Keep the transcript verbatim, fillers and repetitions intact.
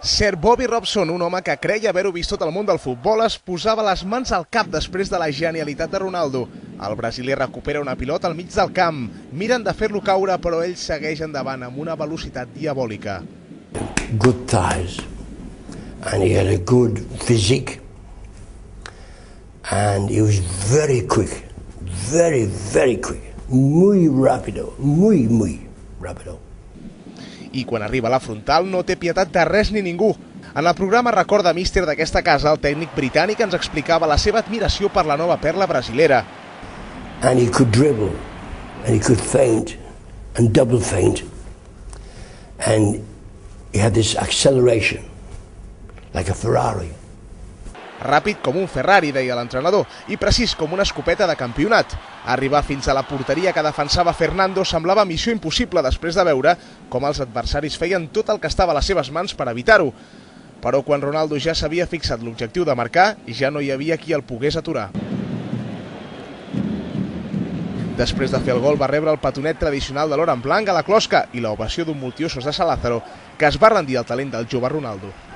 Sir Bobby Robson, un home que creia haver-ho vist tot el món del futbol, es posava les mans al cap després de la genialitat de Ronaldo. El brasiler recupera una pilota al mig del camp. Miren de fer-lo caure, però ell segueix endavant amb una velocitat diabòlica. Good thighs, and he had a good physique, and he was very quick, very, very quick, muy rápido, muy, muy rápido. I quan arriba a la frontal no té pietat de res ni ningú. En el programa Recorda Míster d'aquesta casa, el tècnic britànic ens explicava la seva admiració per la nova perla brasilera. And he could dribble, and he could feint, and double feint, and he had this acceleration, like a Ferrari. Ràpid com un Ferrari, deia l'entrenador, i precís com una escopeta de campionat. Arribar fins a la porteria que defensava Fernando semblava missió impossible després de veure com els adversaris feien tot el que estava a les seves mans per evitar-ho. Però quan Ronaldo ja s'havia fixat l'objectiu de marcar, ja no hi havia qui el pogués aturar. Després de fer el gol va rebre el petonet tradicional de l'or en blanc a la closca i l'ovació d'un Multiusos de San Lázaro que es va rendir al talent del jove Ronaldo.